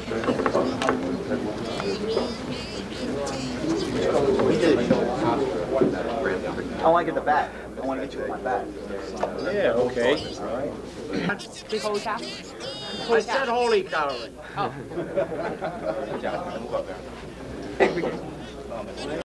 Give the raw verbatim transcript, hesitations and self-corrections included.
I want to get the bat. I want to get you with my bat. Yeah, okay. All right. Holy cow? I said holy cow. Oh.